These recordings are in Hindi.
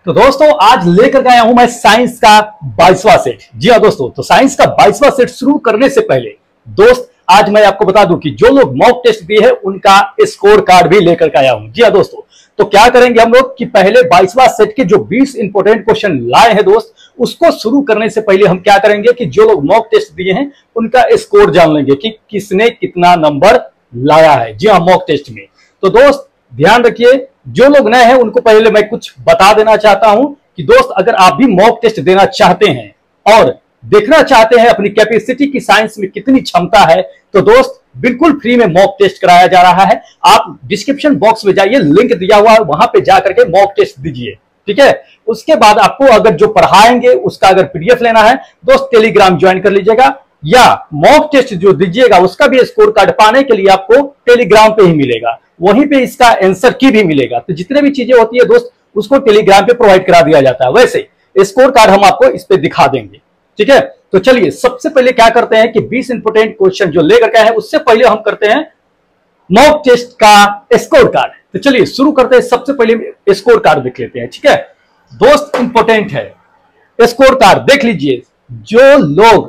तो दोस्तों आज लेकर के आया हूं मैं साइंस का 22वां सेट। जी हाँ दोस्तों, तो साइंस का 22वां सेट शुरू करने से पहले दोस्त आज मैं आपको बता दूं कि जो लोग मॉक टेस्ट दिए हैं उनका स्कोर कार्ड भी लेकर के आया हूं। जी हाँ दोस्तों, तो क्या करेंगे हम लोग कि पहले 22वां सेट के जो 20 इंपोर्टेंट क्वेश्चन लाए हैं दोस्त, उसको शुरू करने से पहले हम क्या करेंगे कि जो लोग मॉक टेस्ट दिए हैं उनका स्कोर जान लेंगे कि किसने कितना नंबर लाया है। जी हाँ, मॉक टेस्ट में। तो दोस्त ध्यान रखिए, जो लोग नए हैं उनको पहले मैं कुछ बता देना चाहता हूं कि दोस्त अगर आप भी मॉक टेस्ट देना चाहते हैं और देखना चाहते हैं अपनी कैपेसिटी की साइंस में कितनी क्षमता है, तो दोस्त बिल्कुल फ्री में मॉक टेस्ट कराया जा रहा है। आप डिस्क्रिप्शन बॉक्स में जाइए, लिंक दिया हुआ है, वहां पे जाकर के मॉक टेस्ट दीजिए। ठीक है, उसके बाद आपको अगर जो पढ़ाएंगे उसका अगर पीडीएफ लेना है दोस्त, टेलीग्राम ज्वाइन कर लीजिएगा, या मॉक टेस्ट जो दीजिएगा उसका भी स्कोर कार्ड पाने के लिए आपको टेलीग्राम पे ही मिलेगा, वहीं पे इसका आंसर की भी मिलेगा। तो जितने भी चीजें होती है दोस्त उसको टेलीग्राम पे प्रोवाइड करा दिया जाता है। वैसे स्कोर कार्ड हम आपको इस पे दिखा देंगे। ठीक है, तो चलिए सबसे पहले क्या करते हैं कि 20 इंपोर्टेंट क्वेश्चन जो लेकर के आए हैं उससे पहले हम करते हैं मॉक टेस्ट का स्कोर कार्ड। तो चलिए शुरू करते हैं, सबसे पहले स्कोर कार्ड देख लेते हैं। ठीक है दोस्त, इंपोर्टेंट है स्कोर कार्ड, देख लीजिए। जो लोग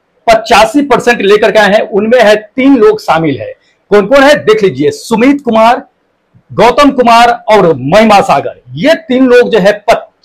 85% लेकर के आए हैं उनमें है 3 लोग शामिल है। कौन कौन है देख लीजिए, सुमित कुमार, गौतम कुमार और महिमा सागर। ये 3 लोग जो है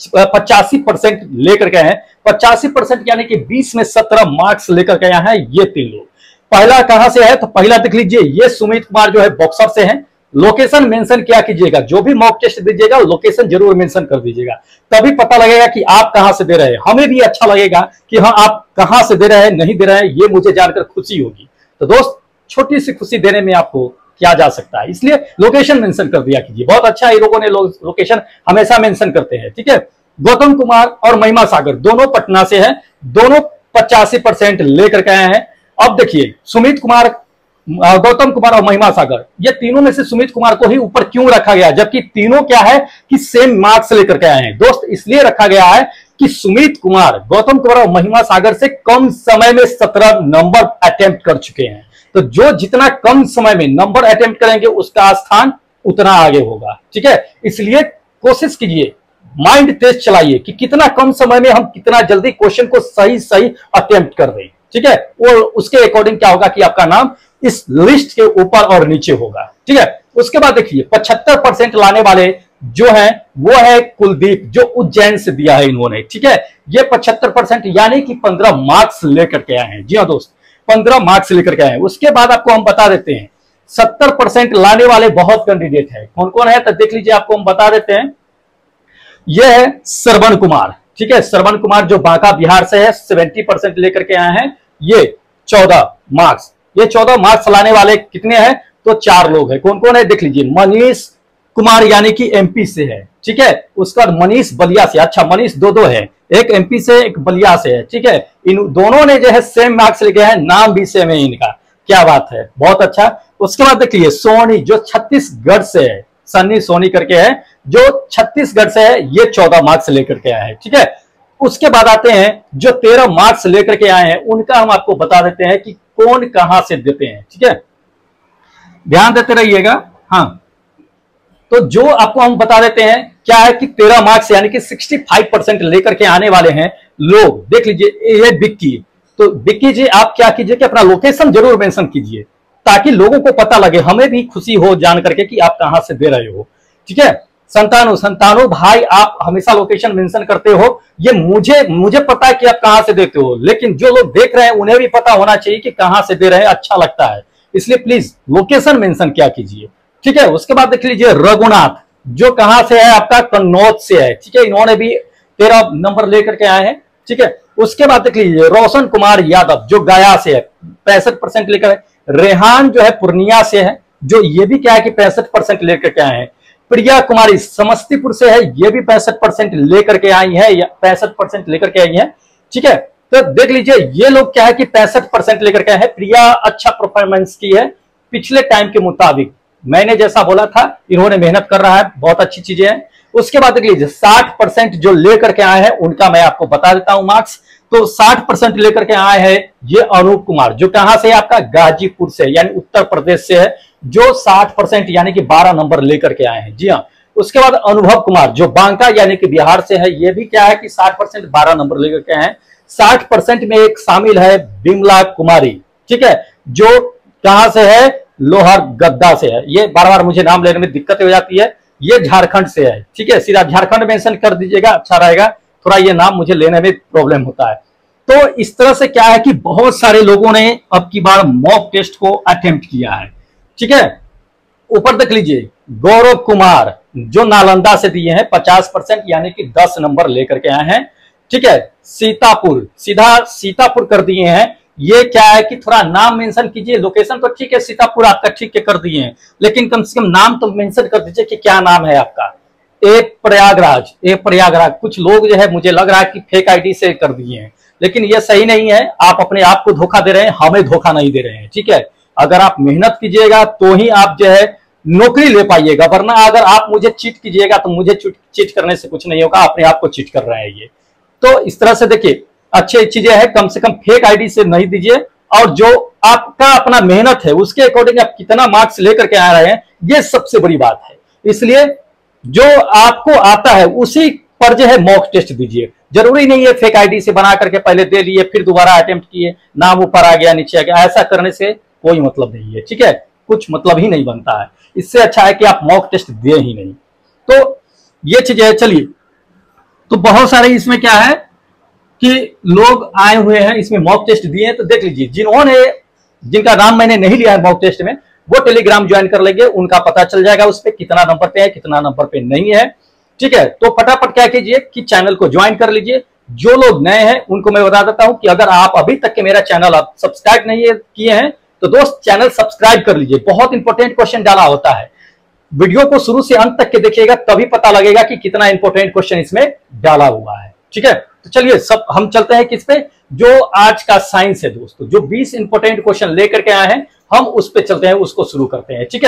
85% लेकर के हैं। 85% यानी कि 20 में 17 मार्क्स लेकर के आए हैं ये 3 लोग। पहला कहां से है तो पहला देख लीजिए, ये सुमित कुमार जो है बॉक्सर से है। लोकेशन मेंशन क्या कीजिएगा, जो भी मॉक टेस्ट दीजिएगा लोकेशन जरूर मेंशन कर दीजिएगा, तभी पता लगेगा कि आप कहां से दे रहे हैं। हमें भी अच्छा लगेगा कि हाँ आप कहां से दे रहे हैं, नहीं दे रहे हैं, ये मुझे जानकर खुशी होगी। तो दोस्त छोटी सी खुशी देने में आपको क्या जा सकता है, इसलिए लोकेशन मेंशन कर दिया कीजिए। बहुत अच्छा, ये लोगों ने लोकेशन हमेशा मेंशन करते हैं। ठीक है, गौतम कुमार और महिमा सागर दोनों पटना से हैं, दोनों 85% लेकर के आए हैं। अब देखिए सुमित कुमार, गौतम कुमार और महिमा सागर, ये तीनों में से सुमित कुमार को ही ऊपर क्यों रखा गया, जबकि तीनों क्या है कि सेम मार्क्स लेकर के आए हैं। दोस्त इसलिए रखा गया है कि सुमित कुमार, गौतम कुमार और महिमा सागर से कम समय में 17 नंबर अटेम्प्ट कर चुके हैं। तो जो जितना कम समय में नंबर अटेम्प्ट करेंगे उसका स्थान उतना आगे होगा। ठीक है, इसलिए कोशिश कीजिए, माइंड टेस्ट चलाइए कि कितना कम समय में हम कितना जल्दी क्वेश्चन को सही अटेम्प्ट कर दें। ठीक है, वो उसके अकॉर्डिंग क्या होगा कि आपका नाम इस लिस्ट के ऊपर और नीचे होगा। ठीक है, उसके बाद देखिए 75% लाने वाले जो है वो है कुलदीप, जो उज्जैन से दिया है इन्होंने। ठीक है, ये 75% यानी कि 15 मार्क्स लेकर के आए हैं। जी हाँ दोस्त, 15 मार्क्स लेकर के आए हैं। उसके बाद आपको हम बता देते हैं 70% लाने वाले बहुत कैंडिडेट है। कौन कौन है तो देख लीजिए, आपको हम बता देते हैं। यह है श्रवण कुमार। ठीक है, श्रवण कुमार जो बांका बिहार से है, 70% लेकर के आए हैं। ये 14 मार्क्स, ये 14 मार्क्स लाने वाले कितने हैं तो 4 लोग हैं। कौन कौन है देख लीजिए, मनीष कुमार यानी कि एमपी से है। ठीक है, उसका मनीष बलिया से, अच्छा मनीष दो है, एक एमपी से एक बलिया से है। ठीक है, इन दोनों ने जो है सेम मार्क्स लेके हैं, नाम भी सेम है इनका। क्या बात है, बहुत अच्छा। उसके बाद देखिए सोनी जो छत्तीसगढ़ से है, सन्नी सोनी करके है, जो छत्तीसगढ़ से है, ये 14 मार्क्स लेकर के आए हैं। ठीक है, उसके बाद आते हैं जो 13 मार्क्स लेकर के आए हैं, उनका हम आपको बता देते हैं कि कौन कहां से देते हैं। ठीक है, ध्यान देते रहिएगा। हाँ, तो जो आपको हम बता देते हैं क्या है कि 13 मार्क्स यानी कि 65% लेकर के आने वाले हैं लोग। देख लीजिए ये बिक्की, तो बिक्की जी आप क्या कीजिए कि अपना लोकेशन जरूर मेंशन कीजिए, ताकि लोगों को पता लगे, हमें भी खुशी हो जान करके कि आप कहां से दे रहे हो। ठीक है, संतानु भाई आप हमेशा लोकेशन मेंशन करते हो, ये मुझे पता है कि आप कहां से देते हो, लेकिन जो लोग देख रहे हैं उन्हें भी पता होना चाहिए कि कहां से दे रहे हैं, अच्छा लगता है, इसलिए प्लीज लोकेशन मेंशन क्या कीजिए। ठीक है, उसके बाद देख लीजिए रघुनाथ जो कहां से है, आपका कन्नौज से है। ठीक है, इन्होंने भी 13 नंबर लेकर के आए हैं। ठीक है, उसके बाद देख लीजिए रोशन कुमार यादव जो गया से है, 65% लेकर। रेहान जो है पूर्णिया से है, जो ये भी क्या है कि 65% लेकर के आए हैं। प्रिया कुमारी समस्तीपुर से है, ये भी 65% लेकर के आई है, या 65% लेकर के आई है। ठीक है, तो देख लीजिए ये लोग क्या है कि 65% लेकर के आए हैं। प्रिया अच्छा परफॉर्मेंस की है पिछले टाइम के मुताबिक, मैंने जैसा बोला था इन्होंने मेहनत कर रहा है, बहुत अच्छी चीजें हैं। उसके बाद देख लीजिए 60% जो लेकर के आए हैं उनका मैं आपको बता देता हूं मार्क्स। तो 60% लेकर के आए हैं ये अनूप कुमार, जो कहां से, आपका गाजीपुर से यानी उत्तर प्रदेश से है, जो 60% यानी कि 12 नंबर लेकर के आए हैं। जी हाँ, उसके बाद अनुभव कुमार जो बांका यानी कि बिहार से है, ये भी क्या है कि 60% 12 नंबर लेकर के हैं। 60% में एक शामिल है बिमला कुमारी, ठीक है, जो कहां से है, लोहरदगा से है। ये बार बार मुझे नाम लेने में दिक्कत हो जाती है, ये झारखंड से है, ठीक है, सीधा झारखंड मेंशन कर दीजिएगा, अच्छा रहेगा, थोड़ा ये नाम मुझे लेने में प्रॉब्लम होता है। तो इस तरह से क्या है कि बहुत सारे लोगों ने अब की बार मॉक टेस्ट को अटेम्प्ट किया है, ठीक है। ऊपर देख लीजिए, गौरव कुमार जो नालंदा से दिए हैं 50% यानी कि 10 नंबर लेकर के आए हैं, ठीक है। सीतापुर, सीधा सीतापुर कर दिए हैं। ये क्या है कि थोड़ा नाम मेंशन कीजिए, लोकेशन तो ठीक है, सीतापुर आपका ठीक है कर दिए हैं, लेकिन कम से कम नाम तो मेंशन कर दीजिए कि क्या नाम है आपका। एक प्रयागराज, कुछ लोग जो है मुझे लग रहा है कि फेक आईडी से कर दिए हैं, लेकिन ये सही नहीं है, आप अपने आप को धोखा दे रहे हैं, हमें धोखा नहीं दे रहे हैं, ठीक है। अगर आप मेहनत कीजिएगा तो ही आप जो है नौकरी ले पाइएगा, वरना अगर आप मुझे चीट कीजिएगा तो मुझे चीट करने से कुछ नहीं होगा, अपने आप को चीट कर रहे हैं ये। तो इस तरह से देखिए, अच्छी चीजें हैं, कम से कम फेक आईडी से नहीं दीजिए, और जो आपका अपना मेहनत है उसके अकॉर्डिंग आप कितना मार्क्स लेकर के आ रहे हैं, ये सबसे बड़ी बात है। इसलिए जो आपको आता है उसी पर जो है मॉक टेस्ट दीजिए। जरूरी नहीं है फेक आईडी से बना करके पहले दे लिए फिर दोबारा अटेम्प्ट किए, नाम ऊपर आ गया नीचे आ गया, ऐसा करने से कोई मतलब नहीं है, ठीक है, कुछ मतलब ही नहीं बनता है। इससे अच्छा है कि आप मॉक टेस्ट दे ही नहीं। तो ये चीजें है। चलिए, तो बहुत सारे इसमें क्या है कि लोग आए हुए हैं, इसमें मॉक टेस्ट दिए हैं, तो देख लीजिए, जिनका नाम मैंने नहीं लिया है मॉक टेस्ट में, वो टेलीग्राम ज्वाइन कर लेंगे, उनका पता चल जाएगा उस पर कितना नंबर पे है कितना नंबर पे नहीं है, ठीक है। तो फटाफट क्या कीजिए कि चैनल को ज्वाइन कर लीजिए। जो लोग नए हैं उनको मैं बता देता हूं कि अगर आप अभी तक के मेरा चैनल आप सब्सक्राइब नहीं किए हैं तो दोस्त चैनल सब्सक्राइब कर लीजिए। बहुत इंपॉर्टेंट क्वेश्चन डाला होता है, वीडियो को शुरू से अंत तक के देखिएगा, तभी पता लगेगा कि कितना इंपॉर्टेंट क्वेश्चन इसमें डाला हुआ है, ठीक है। तो चलिए सब हम चलते हैं किस पे, जो आज का साइंस है दोस्तों, जो 20 इंपॉर्टेंट क्वेश्चन लेकर के आए हैं, हम उस पे चलते हैं, उसको शुरू करते हैं, ठीक है।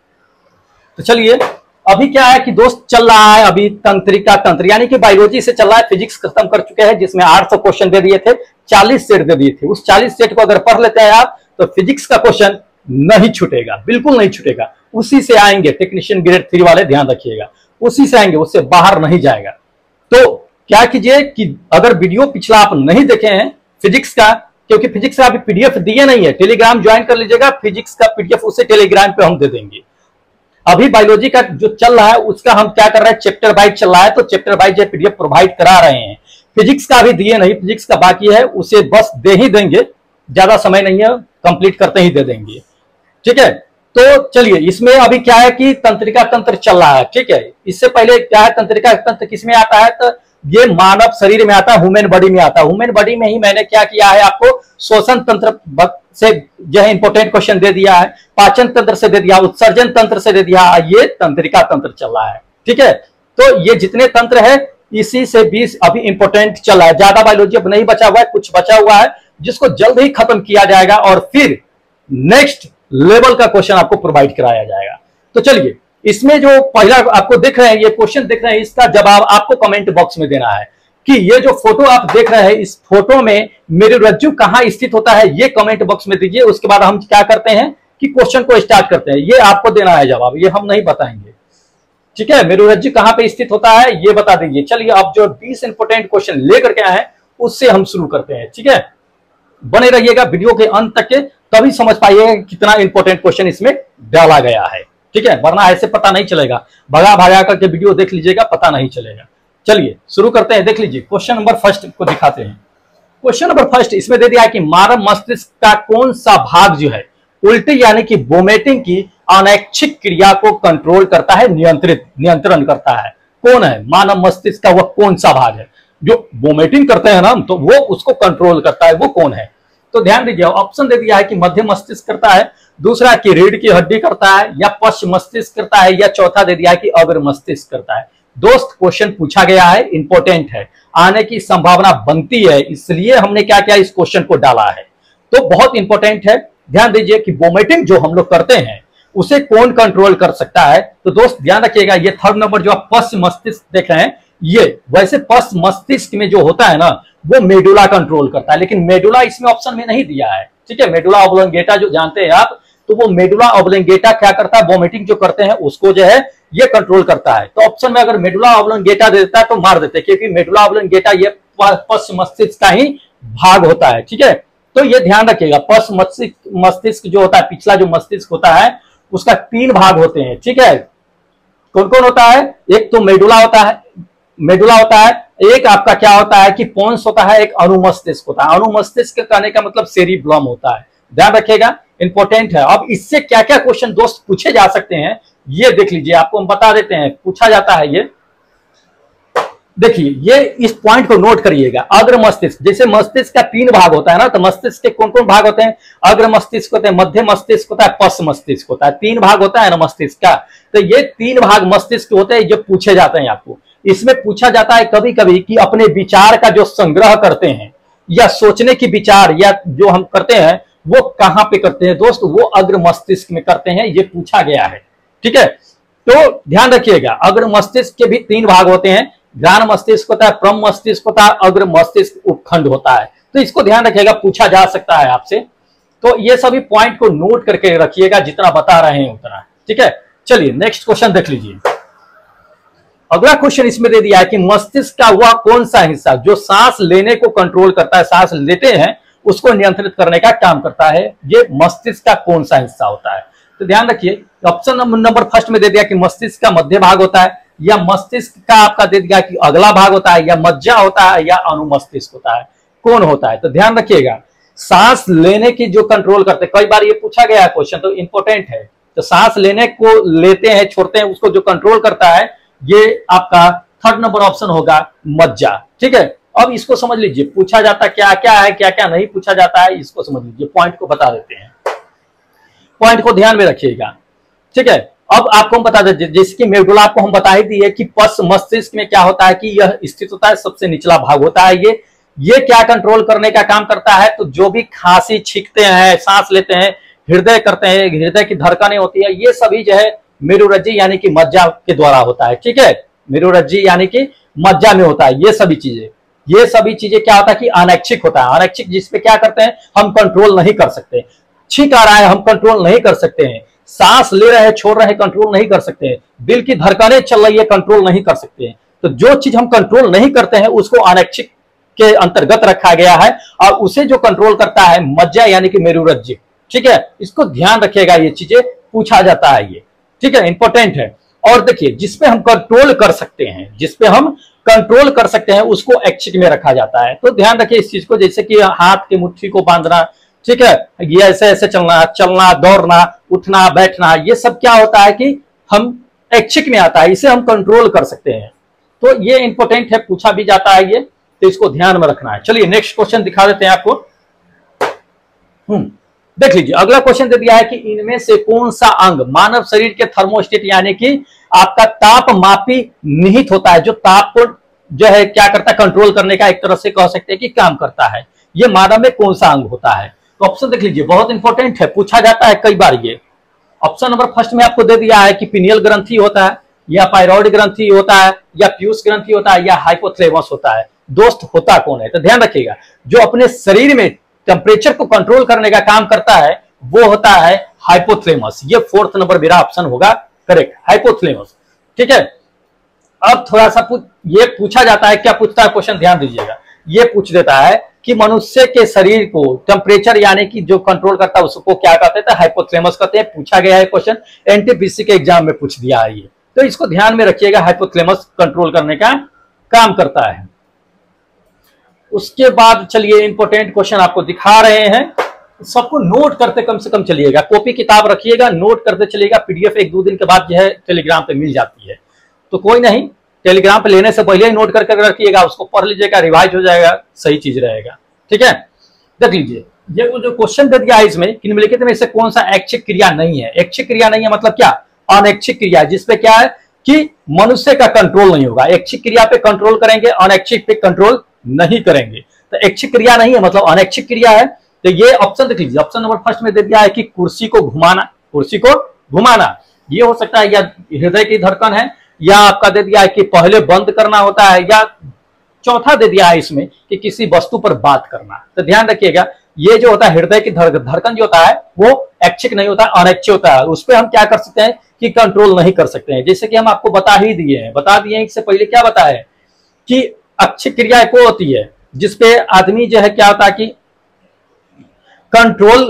तो चलिए, अभी क्या है कि दोस्त चल रहा है अभी तंत्र यानी कि बायोलॉजी से चल रहा है, फिजिक्स खत्म कर चुके हैं, जिसमें 800 क्वेश्चन दे दिए थे, 40 सेट दे दिए थे। उस 40 सेट को अगर पढ़ लेते हैं आप तो फिजिक्स का क्वेश्चन नहीं छूटेगा, बिल्कुल नहीं छूटेगा, उसी से आएंगे। टेक्नीशियन ग्रेड 3 वाले ध्यान रखिएगा, उसी से आएंगे, उससे बाहर नहीं जाएगा। तो क्या कीजिए कि अगर वीडियो पिछला आप नहीं देखे हैं फिजिक्स का, क्योंकि फिजिक्स का अभी पीडीएफ दिए नहीं है, टेलीग्राम ज्वाइन कर लीजिएगा, फिजिक्स का पीडीएफ उसे टेलीग्राम पे हम दे देंगे। अभी बायोलॉजी का जो चल रहा है उसका हम क्या कर रहे हैं, चैप्टर वाइज चल रहा है, तो चैप्टर वाइज जो पीडीएफ प्रोवाइड करा रहे हैं। फिजिक्स का अभी दिए नहीं, फिजिक्स का बाकी है, उसे बस दे ही देंगे, ज्यादा समय नहीं है, कंप्लीट करते ही दे देंगे, ठीक है। तो चलिए, इसमें अभी क्या है कि तंत्रिका तंत्र चल रहा है, ठीक है। इससे पहले क्या है, तंत्रिका तंत्र किसमें आता है, तो ये मानव शरीर में आता है, ह्यूमन बॉडी में आता है। ह्यूमन बॉडी में ही मैंने क्या किया है, आपको श्वसन तंत्र से जो है इंपॉर्टेंट क्वेश्चन दे दिया है, पाचन तंत्र से दे दिया, उत्सर्जन तंत्र से दे दिया, ये तंत्रिका तंत्र चल रहा है, ठीक है। तो ये जितने तंत्र है इसी से 20 अभी इंपॉर्टेंट चल रहा है, ज्यादा बायोलॉजी अब नहीं बचा हुआ है, कुछ बचा हुआ है जिसको जल्द ही खत्म किया जाएगा और फिर नेक्स्ट लेवल का क्वेश्चन आपको प्रोवाइड कराया जाएगा। तो चलिए, इसमें जो पहला आपको देख रहे हैं, ये क्वेश्चन देख रहे हैं, इसका जवाब आपको कमेंट बॉक्स में देना है कि ये जो फोटो आप देख रहे हैं, इस फोटो में मेरुरज्जु कहां स्थित होता है, ये कमेंट बॉक्स में दीजिए। उसके बाद हम क्या करते हैं कि क्वेश्चन को स्टार्ट करते हैं, ये आपको देना है जवाब, ये हम नहीं बताएंगे, ठीक है। मेरुरज्जु कहां पे स्थित होता है ये बता दीजिए। चलिए, अब जो 20 इंपोर्टेंट क्वेश्चन लेकर के आए हैं उससे हम शुरू करते हैं, ठीक है। बने रहिएगा वीडियो के अंत तक के, तभी समझ पाइएगा कितना इंपॉर्टेंट क्वेश्चन इसमें डाला गया है, ठीक है, वरना ऐसे पता नहीं चलेगा, भगा भगा करके वीडियो देख लीजिएगा, पता नहीं चलेगा। चलिए शुरू करते हैं, देख लीजिए क्वेश्चन नंबर फर्स्ट को दिखाते हैं। क्वेश्चन नंबर फर्स्ट इसमें दे दिया है कि मानव मस्तिष्क का कौन सा भाग जो है उल्टी यानी कि वोमिटिंग की अनैच्छिक क्रिया को कंट्रोल करता है, नियंत्रण करता है। कौन है मानव मस्तिष्क का वह कौन सा भाग है जो वोमिटिंग करते हैं ना, तो वो उसको कंट्रोल करता है, वो कौन है। तो ध्यान दीजिए, ऑप्शन दे दिया है कि मध्य मस्तिष्क करता है, दूसरा कि रीढ़ की हड्डी करता है, या पश्च मस्तिष्क करता है, या चौथा दे दिया है कि अग्र मस्तिष्क करता है। दोस्त क्वेश्चन पूछा गया है, इंपॉर्टेंट है, आने की संभावना बनती है, इसलिए हमने क्या किया, इस क्वेश्चन को डाला है। तो बहुत इंपॉर्टेंट है, ध्यान दीजिए कि वोमिटिंग जो हम लोग करते हैं उसे कौन कंट्रोल कर सकता है। तो दोस्त ध्यान रखिएगा, ये थर्ड नंबर जो आप पश्च मस्तिष्क देख रहे हैं, ये वैसे पश्च मस्तिष्क में जो होता है ना वो मेडुला कंट्रोल करता है, लेकिन मेडुला इसमें ऑप्शन में नहीं दिया है, ठीक है। मेडुला ऑब्लोंगेटा जो जानते हैं आप, तो वो मेडुला ऑब्लोंगेटा क्या करता है, वोमिटिंग जो करते हैं उसको जो है ये कंट्रोल करता है। तो ऑप्शन में अगर मेडुला ऑब्लोंगेटा दे देता है तो मार देते हैं, क्योंकि मेडुला ऑब्लोंगेटा ये पश्च मस्तिष्क का ही भाग होता है। ठीक है, तो ये ध्यान रखिएगा, पश्च मस्तिष्क जो होता है, पिछला जो मस्तिष्क होता है उसका 3 भाग होते हैं। ठीक है, कौन कौन होता है? एक तो मेडुला होता है, एक आपका क्या होता है कि पोन्स होता है, एक अनुमस्तिष्क होता है। अनुमस्तिष्क कहने का मतलब सेरिब्लम होता है, ध्यान रखिएगा, इंपॉर्टेंट है। अब इससे क्या क्या क्वेश्चन दोस्त पूछे जा सकते हैं ये देख लीजिए, आपको हम बता देते हैं, पूछा जाता है ये देखिए, ये इस पॉइंट को नोट करिएगा। अग्र मस्तिष्क, जैसे मस्तिष्क का 3 भाग होता है ना, तो मस्तिष्क के कौन कौन भाग होते हैं? अग्र मस्तिष्क होते हैं, मध्य मस्तिष्क होता है, पश्च मस्तिष्क होता है। 3 भाग होता है ना मस्तिष्क का, तो ये 3 भाग मस्तिष्क होते हैं जो पूछे जाते हैं आपको। इसमें पूछा जाता है कभी कभी कि अपने विचार का जो संग्रह करते हैं या सोचने की विचार या जो हम करते हैं वो कहां पे करते हैं दोस्त? वो अग्र मस्तिष्क में करते हैं, ये पूछा गया है। ठीक है, तो ध्यान रखिएगा, अग्र मस्तिष्क के भी 3 भाग होते हैं, ज्ञान मस्तिष्क होता है, परम मस्तिष्क होता है, अग्र मस्तिष्क उपखंड होता है। तो इसको ध्यान रखिएगा, पूछा जा सकता है आपसे। तो ये सभी पॉइंट को नोट करके रखिएगा, जितना बता रहे हैं उतना। ठीक है, चलिए नेक्स्ट क्वेश्चन देख लीजिए। अगला क्वेश्चन इसमें दे दिया है कि मस्तिष्क का वह कौन सा हिस्सा जो सांस लेने को कंट्रोल करता है, सांस लेते हैं उसको नियंत्रित करने का काम करता है, ये मस्तिष्क का कौन सा हिस्सा होता है? तो ध्यान रखिए, ऑप्शन नंबर फर्स्ट में दे दिया कि मस्तिष्क का मध्य भाग होता है, या मस्तिष्क का आपका दे दिया कि अगला भाग होता है, या मज्जा होता है, या अनुमस्तिष्क होता है, कौन होता है? तो ध्यान रखिएगा, सांस लेने की जो कंट्रोल करते हैं, कई बार ये पूछा गया है क्वेश्चन, तो इंपॉर्टेंट है। तो सांस लेने को लेते हैं, छोड़ते हैं, उसको जो कंट्रोल करता है ये आपका 3rd नंबर ऑप्शन होगा, मज्जा। ठीक है, अब इसको समझ लीजिए, पूछा जाता क्या क्या है, क्या क्या नहीं पूछा जाता है, इसको समझ लीजिए, पॉइंट को बता देते हैं, पॉइंट को ध्यान में रखिएगा। ठीक है, अब आपको हम बता देते, जिसकी मेडुला आपको हम बता ही दी है कि पश्च मस्तिष्क में क्या होता है कि यह स्थित होता है, सबसे निचला भाग होता है ये क्या कंट्रोल करने का काम करता है? तो जो भी खांसी छींकते हैं, सांस लेते हैं, हृदय करते हैं, हृदय की धड़कनें होती है, ये सभी जो है मेरुरज्जी यानी कि मज्जा के द्वारा होता है। ठीक है, मेरुरज्जी यानी कि मज्जा में होता है ये सभी चीजें क्या होता है कि अनैच्छिक होता है। अनैच्छिक जिसपे क्या करते हैं हम कंट्रोल नहीं कर सकते, छींक आ रहा है हम कंट्रोल नहीं कर सकते हैं, सांस ले रहे हैं छोड़ रहे हैं कंट्रोल नहीं कर सकते हैं, दिल की धड़कनें चल रही है कंट्रोल नहीं कर सकते हैं। तो जो चीज हम कंट्रोल नहीं करते हैं उसको अनैच्छिक के अंतर्गत रखा गया है, और उसे जो कंट्रोल करता है मज्जा यानी कि मेरुरज्जी। ठीक है, इसको ध्यान रखिएगा, ये चीजें पूछा जाता है ये। ठीक है, इंपॉर्टेंट है। और देखिए, जिसपे हम कंट्रोल कर सकते हैं उसको ऐच्छिक में रखा जाता है। तो ध्यान रखिए इस चीज को, जैसे कि हाथ की मुट्ठी को बांधना, ठीक है, ये ऐसे ऐसे चलना, दौड़ना, उठना, बैठना, ये सब क्या होता है कि हम ऐच्छिक में आता है, इसे हम कंट्रोल कर सकते हैं। तो ये इंपॉर्टेंट है, पूछा भी जाता है ये, तो इसको ध्यान में रखना है। चलिए नेक्स्ट क्वेश्चन दिखा देते हैं आपको। देख लीजिए, अगला क्वेश्चन दे दिया है कि इनमें से कौन सा अंग मानव शरीर के थर्मोस्टेट यानी कि आपका तापमापी निहित होता है, जो ताप को जो है क्या करता है कंट्रोल करने का, एक तरह से कह सकते हैं कि काम करता है, ये मानव में कौन सा अंग होता है? तो ऑप्शन देख लीजिए, बहुत इंपॉर्टेंट है, पूछा जाता है कई बार ये। ऑप्शन नंबर फर्स्ट में आपको दे दिया है कि पिनियल ग्रंथि होता है, या पायरॉइड ग्रंथि होता है, या पीयूष ग्रंथि होता है, या हाइपोथैलेमस होता है। दोस्त होता कौन है? तो ध्यान रखिएगा, जो अपने शरीर में टेम्परेचर को कंट्रोल करने का काम करता है वो होता है हाइपोथैलेमस। ये 4th नंबर मेरा ऑप्शन होगा करेक्ट, हाइपोथैलेमस। ठीक है, अब थोड़ा सा ये पूछा जाता है, क्या पूछता है क्वेश्चन, ध्यान दीजिएगा, ये पूछ देता है कि मनुष्य के शरीर को टेम्परेचर यानी कि जो कंट्रोल करता है उसको क्या कहते हैं? हाइपोथैलेमस कहते हैं। पूछा गया है क्वेश्चन, एनटीपीसी के एग्जाम में पूछ दिया है ये, तो इसको ध्यान में रखिएगा, हाइपोथैलेमस कंट्रोल करने का काम करता है। उसके बाद चलिए इंपॉर्टेंट क्वेश्चन आपको दिखा रहे हैं, सबको नोट करते कम से कम चलिएगा, कॉपी किताब रखिएगा, नोट करते चलिएगा। पीडीएफ 1-2 दिन के बाद जो है टेलीग्राम पे मिल जाती है, तो कोई नहीं, टेलीग्राम पे लेने से पहले ही नोट करके रखिएगा, उसको पढ़ लीजिएगा, रिवाइज हो जाएगा, सही चीज रहेगा। ठीक है, देख लीजिए, ये जो क्वेश्चन दे दिया है इसमें, निम्नलिखित में से कौन सा ऐच्छिक क्रिया नहीं है? ऐच्छिक क्रिया नहीं है मतलब क्या? अनैच्छिक क्रिया, जिसपे क्या है कि मनुष्य का कंट्रोल नहीं होगा। ऐच्छिक क्रिया पे कंट्रोल करेंगे, अनैच्छिक पे कंट्रोल नहीं करेंगे। तो ऐच्छिक क्रिया नहीं है मतलब अनैच्छिक क्रिया है। तो ये ऑप्शन देख लीजिए, ऑप्शन नंबर फर्स्ट में दे दिया है कि कुर्सी को घुमाना, ये हो सकता है, या हृदय की धड़कन है, या आपका दे दिया है कि पहले बंद करना होता है, या चौथा दे दिया है इसमें कि किसी वस्तु पर बात करना। तो ध्यान रखिएगा, ये जो होता है हृदय की धड़कन जो होता है वो ऐच्छिक नहीं होता, अनैच्छिक होता है। उस पर हम क्या कर सकते हैं कि कंट्रोल नहीं कर सकते हैं। जैसे कि हम आपको बता दिए हैं, इससे पहले क्या बताया है कि ऐच्छिक क्रिया एक वो होती है जिसपे आदमी जो है क्या होता है कि कंट्रोल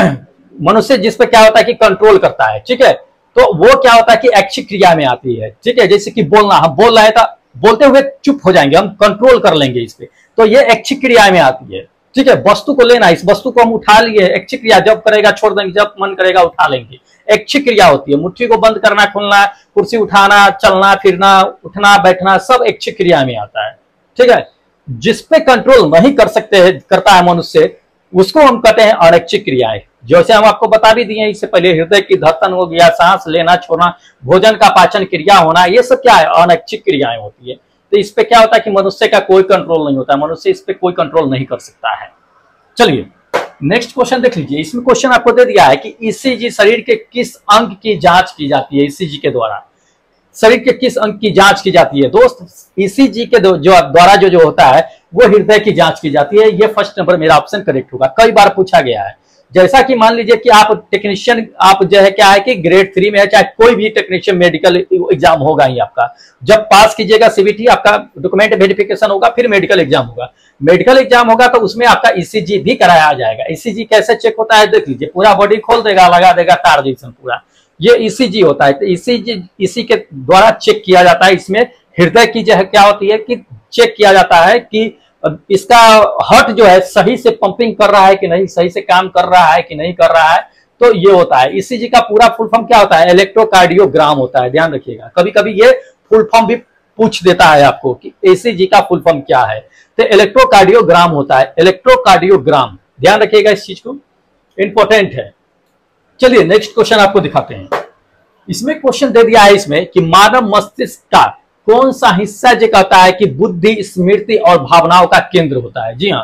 मनुष्य जिस पे क्या होता है कि कंट्रोल करता है, ठीक है। तो वो क्या होता है कि ऐच्छिक क्रिया में आती है, ठीक है। जैसे कि बोलना, हम बोल रहे हैं तो बोलते हुए चुप हो जाएंगे, हम कंट्रोल कर लेंगे इस पे, तो ये ऐच्छिक क्रिया में आती है, ठीक है। वस्तु को लेना, इस वस्तु को हम उठा लिए, ऐच्छिक क्रिया, जब करेगा छोड़ देंगे, जब मन करेगा उठा लेंगे, ऐच्छिक क्रिया होती है। मुट्ठी को बंद करना, खोलना, कुर्सी उठाना, चलना फिरना, उठना बैठना, सब ऐच्छिक क्रिया में आता है, ठीक है। जिसपे कंट्रोल नहीं कर सकते करता है मनुष्य, उसको हम कहते हैं अनैच्छिक क्रियाएं। जैसे हम आपको बता भी दिए इससे पहले, हृदय की धड़कन हो गया, सांस लेना छोड़ना, भोजन का पाचन क्रिया होना, ये सब क्या है, अनैच्छिक क्रियाएं होती है। तो इस पे क्या होता है कि मनुष्य का कोई कंट्रोल नहीं होता है, मनुष्य इस पे कोई कंट्रोल नहीं कर सकता है। चलिए नेक्स्ट क्वेश्चन देख लीजिए। इसमें क्वेश्चन आपको दे दिया है कि ईसीजी शरीर के किस अंग की जांच की जाती है। ईसीजी के द्वारा शरीर के किस अंग की जांच की जाती है दोस्त? ईसीजी के द्वारा जो होता है वो हृदय की जांच की जाती है। ये फर्स्ट नंबर मेरा ऑप्शन करेक्ट होगा, कई बार पूछा गया है। जैसा कि मान लीजिए कि आप टेक्नीशियन, आप जो है क्या है कि ग्रेड 3 में है, चाहे कोई भी टेक्नीशियन मेडिकल एग्जाम होगा ही आपका, जब पास कीजिएगा सीबीटी, आपका डॉक्यूमेंट वेरिफिकेशन होगा, फिर मेडिकल एग्जाम होगा। मेडिकल एग्जाम होगा तो उसमें आपका ईसीजी भी कराया जाएगा। ईसीजी कैसे चेक होता है देख लीजिए, पूरा बॉडी खोल देगा, लगा देगा तार जैसन पूरा, ये ईसीजी होता है। तो ईसीजी इसी के द्वारा चेक किया जाता है। इसमें हृदय की जो है क्या होती है कि चेक किया जाता है कि इसका हार्ट जो है सही से पंपिंग कर रहा है कि नहीं, सही से काम कर रहा है कि नहीं कर रहा है, तो ये होता है। ईसीजी का पूरा फुल फॉर्म क्या होता है? इलेक्ट्रोकार्डियोग्राम होता है, ध्यान रखिएगा। कभी कभी ये फुल फॉर्म भी पूछ देता है आपको कि ईसीजी का फुल फॉर्म क्या है, तो इलेक्ट्रोकार्डियोग्राम होता है, इलेक्ट्रोकार्डियोग्राम, ध्यान रखिएगा इस चीज को, इंपॉर्टेंट है। चलिए नेक्स्ट क्वेश्चन आपको दिखाते हैं। इसमें क्वेश्चन दे दिया है इसमें कि मानव मस्तिष्क का कौन सा हिस्सा जो कहता है कि बुद्धि, स्मृति और भावनाओं का केंद्र होता है। जी हाँ,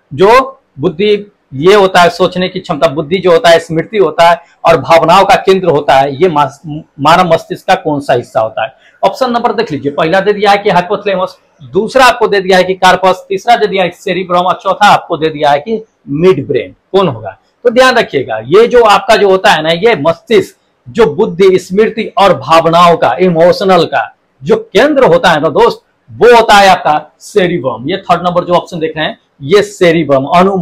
जो बुद्धि ये होता है, सोचने की क्षमता, बुद्धि जो होता है, स्मृति होता है और भावनाओं का केंद्र होता है, ये मानव मस्तिष्क का कौन सा हिस्सा होता है। ऑप्शन नंबर देख लीजिए, पहला दे दिया है कि हाइपोथैलेमस, दूसरा आपको दे दिया है कि कार्पस, तीसरा दे दिया है सेरिब्रम और चौथा आपको दे दिया है कि मिड ब्रेन। कौन होगा? तो ध्यान रखिएगा, ये जो आपका जो होता है ना, ये मस्तिष्क जो बुद्धि, स्मृति और भावनाओं का, इमोशनल का जो केंद्र होता है ना दोस्त, वो होता है आपका सेरिब्रम। ये थर्ड नंबर जो ऑप्शन देख रहे हैं, ये सेरिब्रम,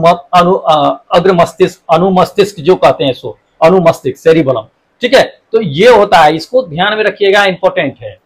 अग्र मस्तिष्क, अनुमस्तिष्क जो कहते हैं, सो अनुमस्तिष्क, सेरिब्रम, ठीक है। तो ये होता है, इसको ध्यान में रखिएगा, इंपॉर्टेंट है।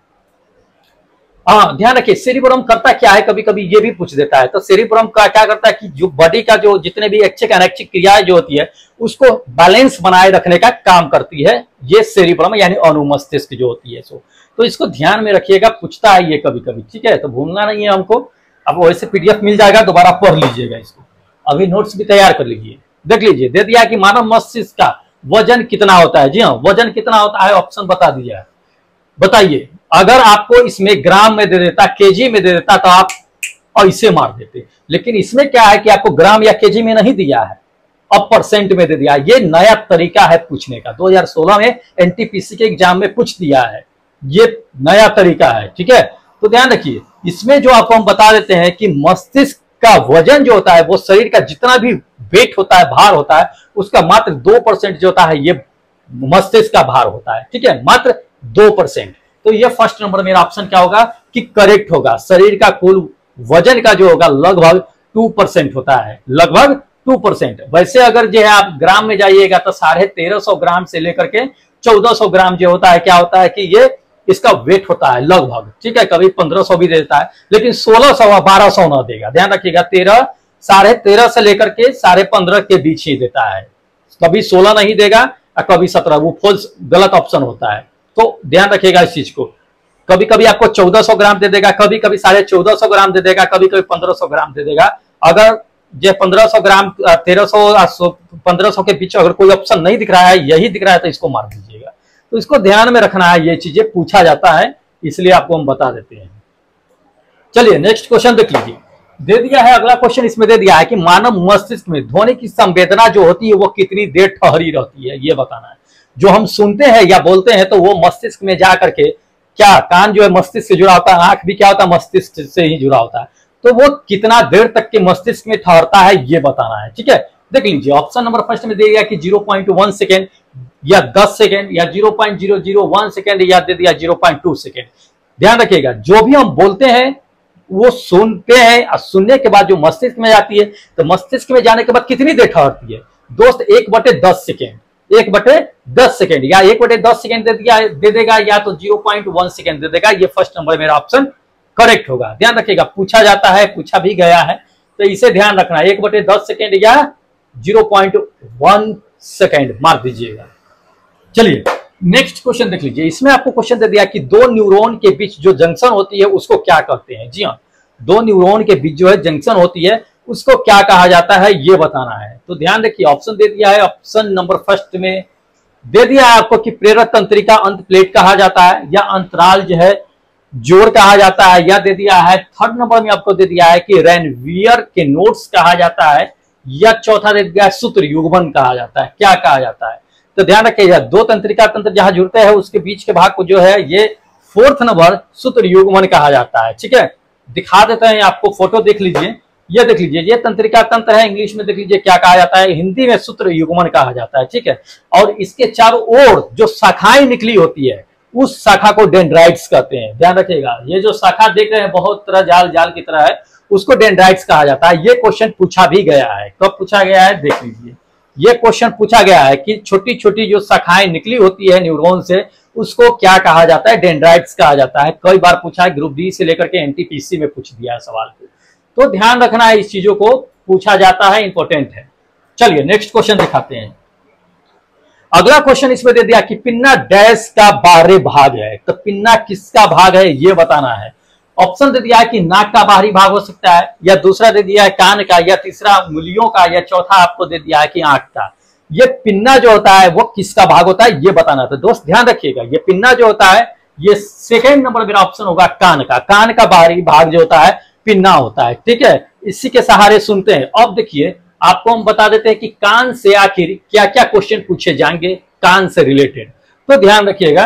हाँ ध्यान रखिए, सेरिब्रम करता क्या है, कभी कभी ये भी पूछ देता है। तो सेरिब्रम का क्या करता है कि जो बॉडी का जो जितने भी ऐच्छिक अनैच्छिक क्रियाएं जो होती है उसको बैलेंस बनाए रखने का काम करती है ये सेरिब्रम, यानी अनुमस्तिष्क जो होती है। सो तो इसको ध्यान में रखिएगा, पूछता है ये कभी कभी, ठीक है। तो भूलना नहीं है हमको। अब वैसे पीडीएफ मिल जाएगा, दोबारा पढ़ लीजिएगा इसको, अभी नोट्स भी तैयार कर लीजिए। देख लीजिए, दे दिया कि मानव मस्तिष्क का वजन कितना होता है। जी हाँ, वजन कितना होता है, ऑप्शन बता दिया है। बताइए, अगर आपको इसमें ग्राम में दे देता, केजी में दे देता, तो आप ऐसे मार देते, लेकिन इसमें क्या है कि आपको ग्राम या केजी में नहीं दिया है, अब परसेंट में दे दिया। ये नया तरीका है पूछने का, 2016 में एनटीपीसी के एग्जाम में पूछ दिया है, ये नया तरीका है, ठीक है। तो ध्यान रखिए, इसमें जो आपको हम बता देते हैं कि मस्तिष्क का वजन जो होता है वो शरीर का जितना भी वेट होता है, भार होता है, उसका मात्र 2% जो होता है ये मस्तिष्क का भार होता है, ठीक है, मात्र 2%। तो ये फर्स्ट नंबर मेरा ऑप्शन क्या होगा कि करेक्ट होगा। शरीर का कुल वजन का जो होगा लगभग 2% होता है, लगभग 2%। वैसे अगर जो है आप ग्राम में जाइएगा तो 1350 ग्राम से लेकर के 1400 ग्राम जो होता है, क्या होता है कि ये इसका वेट होता है लगभग, ठीक है। कभी 1500 भी देता है, लेकिन 1600 व 1200 ना देगा, ध्यान रखिएगा। 13.5 से लेकर के 15.5 के बीच ही देता है, कभी 16 नहीं देगा और कभी 17, वो फॉल्स गलत ऑप्शन होता है। तो ध्यान रखिएगा इस चीज को। कभी कभी आपको 1400 ग्राम दे देगा, कभी कभी 1450 ग्राम दे देगा, कभी कभी 1500 ग्राम दे देगा। अगर ये 1500 ग्राम 1300 1500 के बीच अगर कोई ऑप्शन नहीं दिख रहा है, यही दिख रहा है, तो इसको मार दीजिएगा। तो इसको ध्यान में रखना है, ये चीजें पूछा जाता है, इसलिए आपको हम बता देते हैं। चलिए नेक्स्ट क्वेश्चन देख लीजिए, दे दिया है अगला क्वेश्चन, इसमें दे दिया है कि मानव मस्तिष्क में ध्वनि की संवेदना जो होती है वो कितनी देर ठहरी रहती है, ये बताना है। जो हम सुनते हैं या बोलते हैं तो वो मस्तिष्क में जा करके, क्या कान जो है मस्तिष्क से जुड़ा होता है, आंख भी क्या होता है मस्तिष्क से ही जुड़ा होता है, तो वो कितना देर तक के मस्तिष्क में ठहरता है ये बताना है। ठीक है, देख लीजिए ऑप्शन नंबर फर्स्ट में दे दिया कि 0.1 सेकेंड या 10 सेकेंड या 0.001 सेकेंड या दे दिया 0.2 सेकेंड। ध्यान रखिएगा, जो भी हम बोलते हैं वो सुनते हैं और सुनने के बाद जो मस्तिष्क में जाती है, तो मस्तिष्क में जाने के बाद कितनी देर ठहरती है दोस्त? 1/10 सेकेंड, 1/10 सेकेंड या 1/10 सेकेंड दे देगा या तो 0.1 सेकेंड दे देगा। ये फर्स्ट नंबर मेरा ऑप्शन करेक्ट होगा। ध्यान रखिएगा, पूछा जाता है, पूछा भी गया है, तो इसे ध्यान रखना, 1/10 सेकेंड या 0.1 सेकेंड मार दीजिएगा। चलिए नेक्स्ट क्वेश्चन देख लीजिए। इसमें आपको क्वेश्चन दे दिया कि दो न्यूरॉन के बीच जो जंक्शन होती है उसको क्या कहते हैं। जी हाँ, दो न्यूरॉन के बीच जो है जंक्शन होती है उसको क्या कहा जाता है ये बताना है। तो ध्यान रखिए, ऑप्शन दे दिया है, ऑप्शन नंबर फर्स्ट में दे दिया है आपको कि प्रेरक तंत्रिका अंत प्लेट कहा जाता है, या अंतराल जो है जोड़ कहा जाता है, या दे दिया है थर्ड नंबर में आपको दे दिया है कि रेनवियर के नोट्स कहा जाता है, या चौथा दे दिया है सूत्र युग्मन कहा जाता है। क्या कहा जाता है? तो ध्यान रखिएगा, दो तंत्रिका तंत्र जहां जुड़ते हैं उसके बीच के भाग को जो है ये फोर्थ नंबर सूत्र युग्मन कहा जाता है। ठीक है, दिखा देते हैं आपको, फोटो देख लीजिए, ये देख लीजिए, ये तंत्रिका तंत्र है, इंग्लिश में देख लीजिए क्या कहा जाता है, हिंदी में सूत्र युग्मन कहा जाता है। ठीक है, और इसके चारों ओर जो शाखाएं निकली होती है उस शाखा को डेंड्राइट्स कहते हैं। ध्यान रखिएगा, ये जो शाखा देख रहे हैं बहुत तरह जाल जाल की तरह है, उसको डेंड्राइट्स कहा जाता है। ये क्वेश्चन पूछा भी गया है। कब पूछा गया है देख लीजिए, ये क्वेश्चन पूछा गया है कि छोटी छोटी जो शाखाएं निकली होती है न्यूरॉन से उसको क्या कहा जाता है? डेंड्राइट्स कहा जाता है। कई बार पूछा है, ग्रुप डी से लेकर के एनटीपीसी में पूछ दिया है सवाल को, तो ध्यान रखना है, इस चीजों को पूछा जाता है, इंपॉर्टेंट है। चलिए नेक्स्ट क्वेश्चन दिखाते हैं। अगला क्वेश्चन इसमें दे दिया कि पिन्ना डैश का बाहरी भाग है, तो पिन्ना किसका भाग है ये बताना है। ऑप्शन दे दिया है कि नाक का बाहरी भाग हो सकता है, या दूसरा दे दिया है कान का, या तीसरा उंगलियों का, या चौथा आपको दे दिया है कि आंख का। ये पिन्ना जो होता है वो किसका भाग होता है ये बताना। तो दोस्त ध्यान रखिएगा, ये पिन्ना जो होता है ये सेकेंड नंबर मेरा ऑप्शन होगा कान का। कान का बाहरी भाग जो होता है पिन्ना होता है। ठीक है, इसी के सहारे सुनते हैं। अब देखिए आपको हम बता देते हैं कि कान से आखिर क्या क्या क्वेश्चन पूछे जाएंगे कान से रिलेटेड। तो ध्यान रखिएगा,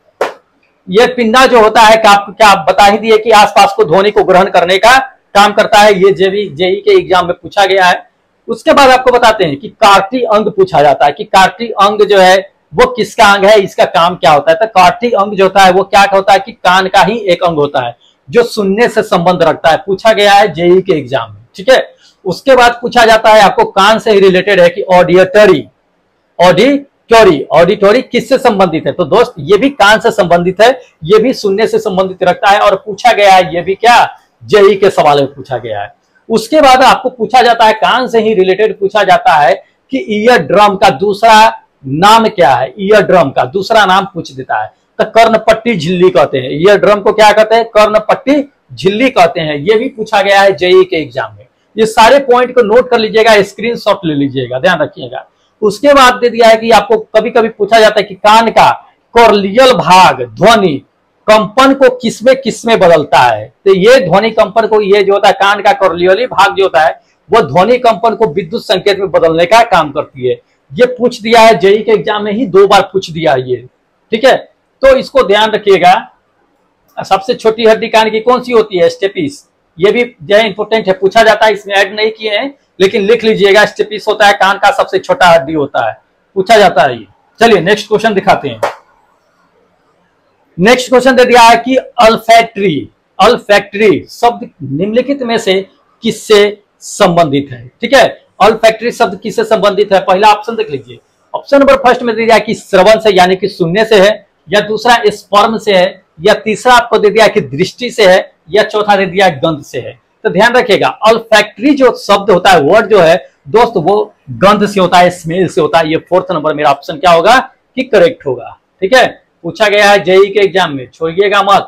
ये पिन्ना जो होता है क्या बता ही दिए कि आसपास को ध्वनि को ग्रहण करने का काम करता है। ये जेई के एग्जाम में पूछा गया है। उसके बाद आपको बताते हैं कि कार्टी अंग पूछा जाता है कि कार्टी अंग जो है वो किसका अंग है, इसका काम क्या होता है। तो कार्टी अंग जो होता है वो क्या होता है कि कान का ही एक अंग होता है जो सुनने से संबंध रखता है। पूछा गया है जेई के एग्जाम में। ठीक है, उसके बाद पूछा जाता है आपको कान से ही रिलेटेड है कि ऑडिटरी किससे संबंधित है। तो दोस्त ये भी कान से संबंधित है, ये भी सुनने से संबंधित रखता है, और पूछा गया है ये भी क्या जेई के सवाल में पूछा गया है। उसके बाद आपको पूछा जाता है, कान से ही रिलेटेड पूछा जाता है कि ईयर ड्रम का दूसरा नाम क्या है। ईयर ड्रम का दूसरा नाम पूछ देता है, तो कर्णपट्टी झिल्ली कहते हैं। ईयर ड्रम को क्या कहते हैं? कर्णपट्टी झिल्ली कहते हैं। ये भी पूछा गया है जेई के एग्जाम में। ये सारे पॉइंट को नोट कर लीजिएगा, स्क्रीनशॉट ले लीजिएगा, ध्यान रखिएगा। उसके बाद दे दिया है कि आपको कभी कभी पूछा जाता है कि कान का कोर्लियल भाग ध्वनि कंपन को किसमें बदलता है। तो ये ध्वनि कंपन को, ये जो होता है कान का कोर्लियल भाग जो होता है वो ध्वनि कंपन को विद्युत संकेत में बदलने का काम करती है। ये पूछ दिया है जेई के एग्जाम में ही 2 बार पूछ दिया ये। ठीक है, तो इसको ध्यान रखिएगा। सबसे छोटी हड्डी कान की कौन सी होती है? स्टेपिस। ये भी जो है इंपोर्टेंट है, पूछा जाता है, इसमें ऐड नहीं किए हैं लेकिन लिख लीजिएगा। स्टेपिस होता है कान का सबसे छोटा हड्डी होता है, पूछा जाता है ये। चलिए नेक्स्ट क्वेश्चन दिखाते हैं। नेक्स्ट क्वेश्चन दे दिया है कि अल्फैक्टरी शब्द निम्नलिखित में से किससे संबंधित है। ठीक है, अल्फैक्टरी शब्द किससे संबंधित है? पहला ऑप्शन देख लीजिए, ऑप्शन नंबर फर्स्ट में दे दिया कि श्रवण से यानी कि सुनने से है, या दूसरा स्पर्म से है, या तीसरा आपको दे दिया कि दृष्टि से है, या चौथा दे दिया गंध से है। तो ध्यान रखिएगा, अल्फैक्टरी जो शब्द होता है, वर्ड जो है दोस्त, वो गंध से होता है, स्मेल से होता है। ये फोर्थ नंबर मेरा ऑप्शन क्या होगा कि करेक्ट होगा। ठीक है, पूछा गया है जेई के एग्जाम में, छोड़िएगा मत।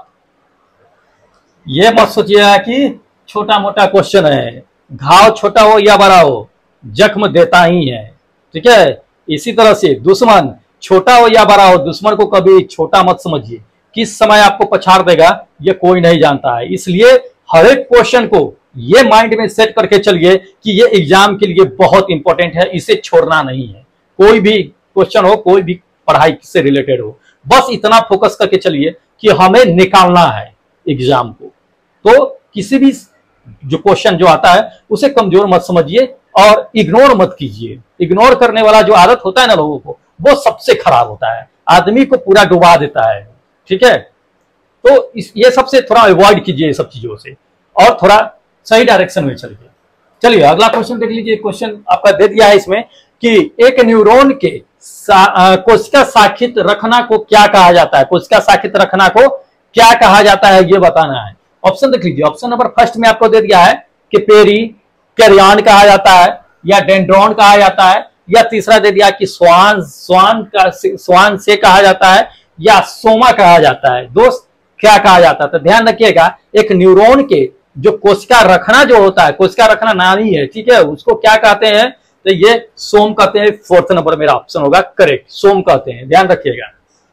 ये मत सोचिएगा कि छोटा मोटा क्वेश्चन है, घाव छोटा हो या बड़ा हो जख्म देता ही है। ठीक है, इसी तरह से दुश्मन छोटा हो या बड़ा हो, दुश्मन को कभी छोटा मत समझिए, किस समय आपको पछाड़ देगा ये कोई नहीं जानता है। इसलिए हर एक क्वेश्चन को ये माइंड में सेट करके चलिए कि ये एग्जाम के लिए बहुत इंपॉर्टेंट है, इसे छोड़ना नहीं है। कोई भी क्वेश्चन हो, कोई भी पढ़ाई से रिलेटेड हो, बस इतना फोकस करके चलिए कि हमें निकालना है एग्जाम को। तो किसी भी जो क्वेश्चन जो आता है उसे कमजोर मत समझिए और इग्नोर मत कीजिए। इग्नोर करने वाला जो आदत होता है ना लोगों को, वो सबसे खराब होता है, आदमी को पूरा डुबा देता है। ठीक है, तो ये सबसे थोड़ा अवॉइड कीजिए सब चीजों से और थोड़ा सही डायरेक्शन में चलिए। चलिए अगला क्वेश्चन देख लीजिए। क्वेश्चन आपका दे दिया है इसमें कि एक न्यूरॉन के कोशिका साखित रखना को क्या कहा जाता है। कोशिका साखित रखना को क्या कहा जाता है ये बताना है। ऑप्शन देख लीजिए। ऑप्शन नंबर फर्स्ट में आपको दे दिया है कि पेरी कैरियन कहा जाता है, या डेंड्रॉन कहा जाता है, या तीसरा दे दिया कि स्वान से कहा जाता है, या सोमा कहा जाता है। दोस्त क्या कहा जाता है, तो ध्यान रखिएगा, एक न्यूरॉन के जो कोशिका रखना जो होता है, कोशिका रखना नाम ही है, ठीक है, उसको क्या कहते हैं, तो ये सोम कहते हैं। फोर्थ नंबर मेरा ऑप्शन होगा करेक्ट, सोम कहते हैं, ध्यान रखिएगा।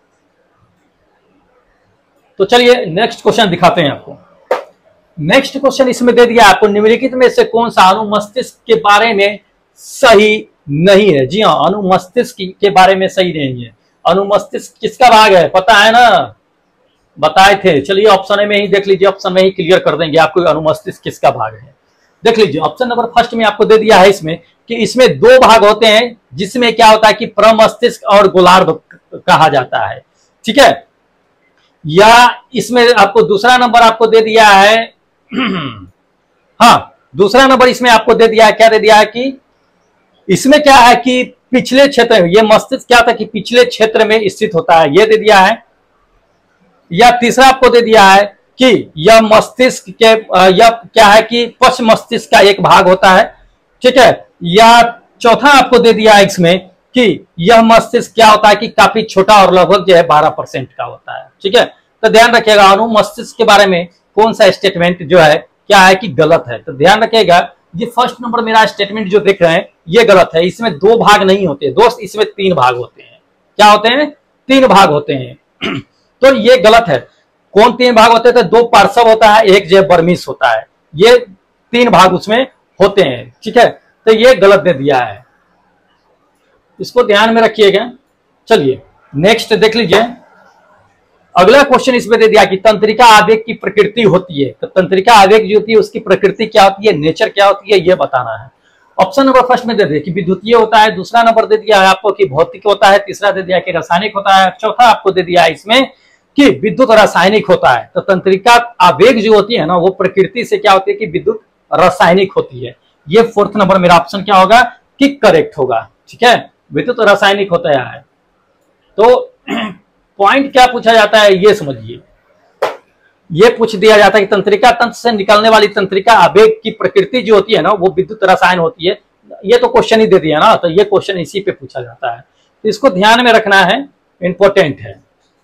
तो चलिए नेक्स्ट क्वेश्चन दिखाते हैं आपको। नेक्स्ट क्वेश्चन इसमें दे दिया आपको, निम्नलिखित में से कौन सा अनुमस्तिष्क के बारे में सही नहीं है। जी हाँ, अनुमस्तिष्क के बारे में सही नहीं है। अनुमस्तिष्क किसका भाग है, पता है ना, बताए थे। चलिए ऑप्शन में ही देख लीजिए, ऑप्शन में ही क्लियर कर देंगे आपको अनुमस्तिष्क किसका भाग है। देख लीजिए ऑप्शन नंबर फर्स्ट में आपको दे दिया है इसमें कि इसमें दो भाग होते हैं, जिसमें क्या होता है कि प्रमस्तिष्क और गोलार्ध कहा जाता है। ठीक है, या इसमें आपको दूसरा नंबर आपको दे दिया है हाँ, दूसरा नंबर इसमें आपको दे दिया है, क्या दे दिया है कि इसमें क्या है कि पिछले क्षेत्र में, ये मस्तिष्क क्या था कि पिछले क्षेत्र में स्थित होता है, ये दे दिया है। या तीसरा आपको दे दिया है कि यह मस्तिष्क के यह क्या है कि पश्च मस्तिष्क का एक भाग होता है। ठीक है, या चौथा आपको दे दिया है इसमें कि यह मस्तिष्क क्या होता है कि काफी छोटा और लगभग जो है 12% का होता है। ठीक है, तो ध्यान रखिएगा अनुमस्तिष्क के बारे में कौन सा स्टेटमेंट जो है क्या है कि गलत है। तो ध्यान रखिएगा, ये फर्स्ट नंबर मेरा स्टेटमेंट जो देख रहे हैं ये गलत है। इसमें दो भाग नहीं होते दोस्त, इसमें 3 भाग होते हैं। क्या होते हैं, 3 भाग होते हैं। तो ये गलत है। कौन 3 भाग होते हैं, तो 2 पार्श्व होता है, एक जो बर्मिस होता है, ये 3 भाग उसमें होते हैं। ठीक है, तो ये गलत दे दिया है, इसको ध्यान में रखिएगा। चलिए नेक्स्ट देख लीजिए। अगला क्वेश्चन इसमें दे दिया कि तंत्रिका आवेग की प्रकृति होती है। तो तंत्रिका आवेग जो होती है उसकी प्रकृति क्या होती है, नेचर क्या होती है, ये बताना है। ऑप्शन नंबर फर्स्ट में दे दिया कि विद्युतीय होता है, दूसरा नंबर दे दिया है आपको कि भौतिक होता है, तीसरा दे दिया कि रासायनिक होता है, चौथा आपको दे दिया है इसमें कि विद्युत रासायनिक होता है। तो तंत्रिका आवेग जो होती है ना, वो प्रकृति से क्या होती है कि विद्युत रासायनिक होती है। ये फोर्थ नंबर मेरा ऑप्शन क्या होगा कि करेक्ट होगा। ठीक है, विद्युत रासायनिक होता है। तो पॉइंट क्या पूछा जाता है ये समझिए। ये पूछ दिया जाता है कि तंत्रिका तंत्र से निकलने वाली तंत्रिका आवेग की प्रकृति जो होती है ना, वो विद्युत रसायन होती है। ये तो क्वेश्चन ही दे दिया ना, तो ये क्वेश्चन इसी पे पूछा जाता है, तो इसको ध्यान में रखना है, इंपॉर्टेंट है।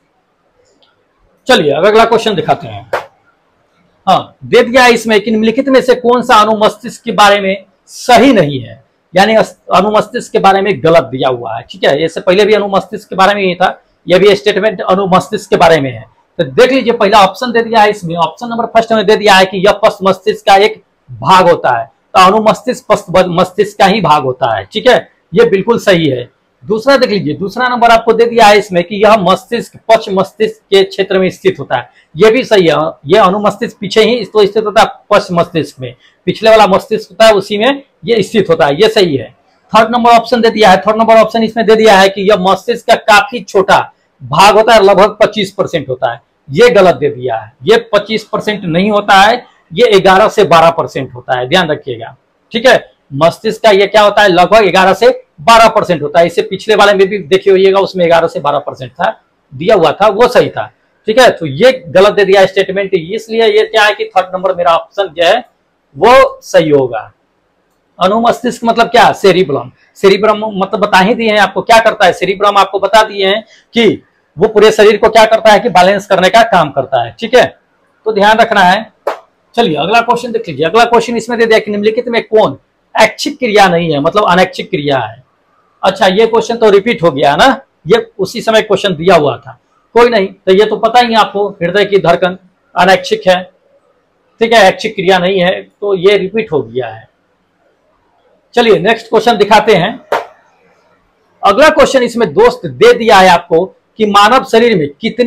चलिए अगला क्वेश्चन दिखाते हैं। हाँ, दे दिया है इसमें कि निम्नलिखित में से कौन सा अनुमस्तिष्क के बारे में सही नहीं है, यानी अनुमस्तिष्क के बारे में गलत दिया हुआ है। ठीक है, इससे पहले भी अनुमस्तिष्क के बारे में ही था, यह भी स्टेटमेंट अनुमस्तिष्क के बारे में है। तो देख लीजिए, पहला ऑप्शन दे दिया है इसमें, ऑप्शन नंबर फर्स्ट में दे दिया है कि यह पश्च मस्तिष्क का एक भाग होता है। तो अनुमस्तिष्क पश्च मस्तिष्क का ही भाग होता है। ठीक है, ये बिल्कुल सही है। दूसरा देख लीजिए, दूसरा नंबर आपको दे दिया है इसमें कि यह मस्तिष्क पश्च मस्तिष्क के क्षेत्र में स्थित होता है। यह भी सही है, यह अनुमस्तिष्क पीछे ही तो स्थित होता है, पश्च मस्तिष्क में पिछले वाला मस्तिष्क होता है उसी में ये स्थित होता है, ये सही है। थर्ड नंबर ऑप्शन दे दिया है, थर्ड नंबर ऑप्शन इसमें दे दिया है कि यह मस्तिष्क का काफी छोटा भाग होता है, लगभग 25% होता है, ये गलत दे दिया है। ये 25% नहीं होता है, ये 11 से 12% होता है, ध्यान रखिएगा। ठीक है, मस्तिष्क का ये क्या होता है, लगभग 11 से 12% होता है। इससे पिछले वाले में भी देखिए होइएगा, उसमें 11 से 12% था दिया हुआ था, वो सही था। ठीक है, तो ये गलत दे दिया स्टेटमेंट, इसलिए ये क्या है कि थर्ड नंबर मेरा ऑप्शन जो है वो सही होगा। अनुमस्तिष्क मतलब क्या, सेरिब्रम। सेरिब्रम मतलब बता ही दिए हैं आपको क्या करता है, सेरिब्रम आपको बता दिए हैं कि वो पूरे शरीर को क्या करता है कि बैलेंस करने का काम करता है। ठीक है, तो ध्यान रखना है। चलिए अगला क्वेश्चन देख लीजिए। अगला क्वेश्चन इसमें दे दिया कि निम्नलिखित में कौन ऐच्छिक क्रिया नहीं है, मतलब अनैच्छिक क्रिया है। अच्छा, ये क्वेश्चन तो रिपीट हो गया ना, ये उसी समय क्वेश्चन दिया हुआ था, कोई नहीं, तो ये तो पता ही है आपको, हृदय की धड़कन अनैच्छिक है। ठीक है, ऐच्छिक क्रिया नहीं है, तो ये रिपीट हो गया है। चलिए नेक्स्ट क्वेश्चन दिखाते हैं। अगला क्वेश्चन इसमें दोस्त दे दिया है आपको कि मानव शरीर में कितनी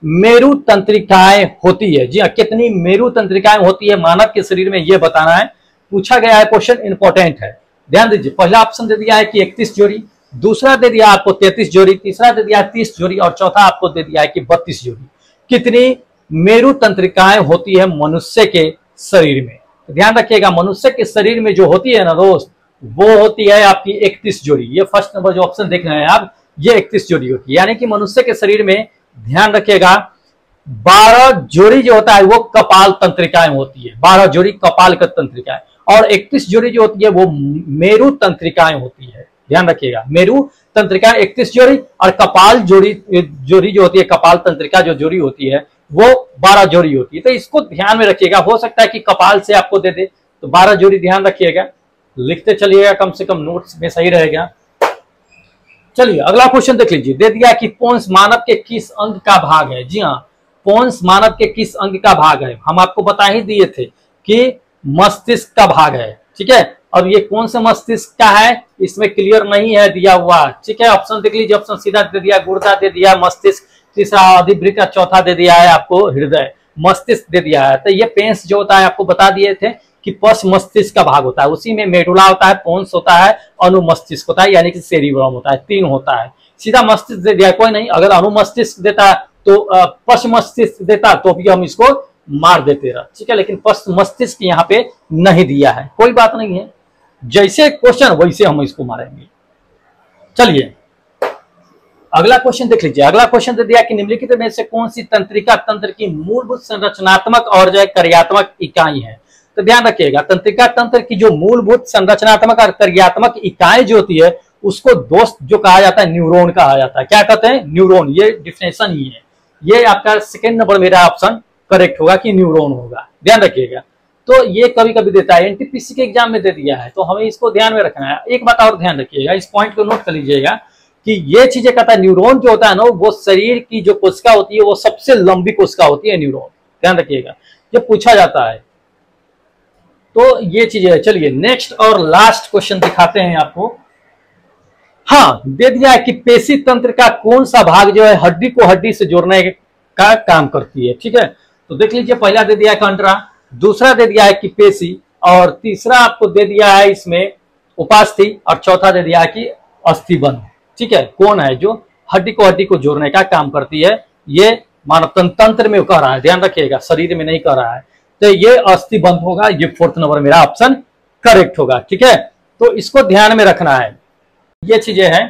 मेरु तंत्रिकाएं होती है। जी हाँ, कितनी मेरु तंत्रिकाएं होती है मानव के शरीर में, यह बताना है, पूछा गया है, क्वेश्चन इंपॉर्टेंट है। ध्यान दीजिए, पहला ऑप्शन दे दिया है कि 31 जोड़ी, दूसरा दे दिया आपको 33 जोड़ी, तीसरा दे दिया 30 जोड़ी और चौथा आपको दे दिया है कि 32 जोड़ी। कितनी मेरु तंत्रिकाएं होती है मनुष्य के शरीर में? तो ध्यान रखिएगा, मनुष्य के शरीर में जो होती है ना दोस्त, वो होती है आपकी 31 जोड़ी। ये फर्स्ट नंबर जो ऑप्शन देख रहे हैं आप, ये 31 जोड़ी होती है। यानी कि मनुष्य के शरीर में, ध्यान रखिएगा, 12 जोड़ी जो होता है वो कपाल तंत्रिकाएं होती है, 12 जोड़ी कपाल का तंत्रिकाएं, और 31 जोड़ी जो होती है वो मेरु तंत्रिकाएं होती है। ध्यान रखिएगा, मेरु तंत्रिकाएं 31 जोड़ी और कपाल जोड़ी जो होती है, कपाल तंत्रिका जो जोड़ी होती है वो 12 जोड़ी होती है। तो इसको ध्यान में रखिएगा, हो सकता है कि कपाल से आपको दे दे, तो 12 जोड़ी ध्यान रखिएगा, लिखते चलिएगा, कम से कम नोट्स में सही रहेगा। चलिए अगला क्वेश्चन देख लीजिए, दे दिया कि पोन्स मानव के किस अंग का भाग है? जी हाँ, पोन्स मानव के किस अंग का भाग है? हम आपको बता ही दिए थे कि मस्तिष्क का भाग है। ठीक है, अब ये कौन सा मस्तिष्क का है इसमें क्लियर नहीं है दिया हुआ। ठीक है, ऑप्शन देख लीजिए, ऑप्शन सीधा दे दिया, गुर्दा दे दिया, मस्तिष्क, तीसरा अधिवृक्क, चौथा दे दिया है आपको हृदय, मस्तिष्क दे दिया है। तो ये पेंस जो होता है आपको बता दिए थे कि पश्च मस्तिष्क का भाग होता है, उसी में मेडुला होता है, पोन्स होता है, अनुमस्तिष्क होता है, यानी कि सेरिब्रम होता है, 3 होता है। सीधा मस्तिष्क दे दिया, कोई नहीं, अगर अनुमस्तिष्क देता तो पश्च मस्तिष्क देता तो भी हम इसको मार देते रह। ठीक है, लेकिन पश्च मस्तिष्क यहाँ पे नहीं दिया है, कोई बात नहीं है, जैसे क्वेश्चन वैसे हम इसको मारेंगे। चलिए अगला क्वेश्चन देख लीजिए, अगला क्वेश्चन दे दिया कि निम्नलिखित में से कौन सी तंत्रिका तंत्र की मूलभूत संरचनात्मक और जो कार्यात्मक इकाई है? तो ध्यान रखिएगा, तंत्रिका तंत्र की जो मूलभूत संरचनात्मक और कार्यात्मक इकाई जो होती है उसको दोस्त जो कहा जाता है न्यूरॉन कहा जाता है। क्या कहते हैं? न्यूरॉन, ये डिफिनेशन ही है। ये आपका सेकेंड नंबर मेरा ऑप्शन करेक्ट होगा कि न्यूरॉन होगा, ध्यान रखिएगा। तो ये कभी कभी देता है, एनटीपीसी के एग्जाम में दे दिया है, तो हमें इसको ध्यान में रखना है। एक बात और ध्यान रखिएगा, इस पॉइंट को नोट कर लीजिएगा कि ये चीजें कहता है, न्यूरॉन जो होता है ना, वो शरीर की जो कोशिका होती है वो सबसे लंबी कोशिका होती है न्यूरॉन, ध्यान रखिएगा, ये पूछा जाता है। तो ये चीजें है। चलिए नेक्स्ट और लास्ट क्वेश्चन दिखाते हैं आपको। हाँ, दे दिया है कि पेशी तंत्र का कौन सा भाग जो है हड्डी को हड्डी से जोड़ने का काम करती है। ठीक है, तो देख लीजिए, पहला दे दिया है कंडरा, दूसरा दे दिया है कि पेशी, और तीसरा आपको दे दिया है इसमें उपास्थि, और चौथा दे दिया है कि अस्थिबंध। ठीक है, कौन है जो हड्डी को जोड़ने का काम करती है? ये मानव तंत्र में कह रहा है, ध्यान रखिएगा, शरीर में नहीं कह रहा है। तो ये अस्थिबंध होगा, ये 4th नंबर मेरा ऑप्शन करेक्ट होगा। ठीक है, तो इसको ध्यान में रखना है, ये चीजें हैं।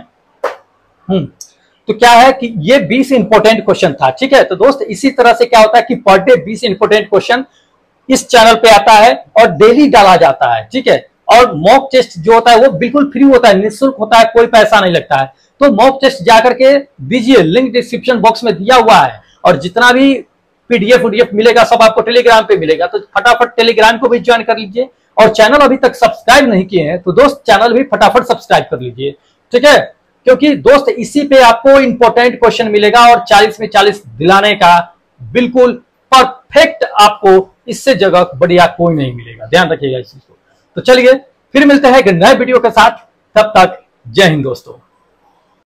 तो क्या है कि ये 20 इंपोर्टेंट क्वेश्चन था। ठीक है, तो दोस्त इसी तरह से क्या होता है कि पर डे 20 इंपोर्टेंट क्वेश्चन इस चैनल पे आता है और डेली डाला जाता है। ठीक है, और मॉक टेस्ट जो होता है वो बिल्कुल फ्री होता है, निःशुल्क होता है, कोई पैसा नहीं लगता है। तो मॉक टेस्ट जाकर के दीजिए, लिंक डिस्क्रिप्शन बॉक्स में दिया हुआ है, और जितना भी पीडीएफ मिलेगा सब आपको टेलीग्राम पे मिलेगा, तो फटाफट टेलीग्राम को भी ज्वाइन कर लीजिए। और चैनल अभी तक सब्सक्राइब नहीं किए हैं तो दोस्त चैनल भी फटाफट सब्सक्राइब कर लीजिए। ठीक है, क्योंकि दोस्त इसी पे आपको इंपॉर्टेंट क्वेश्चन मिलेगा, और 40 में 40 दिलाने का बिल्कुल परफेक्ट आपको इससे जगह बढ़िया कोई नहीं मिलेगा, ध्यान रखिएगा इस चीज को। तो चलिए फिर मिलते हैं एक नए वीडियो के साथ, तब तक जय हिंद दोस्तों।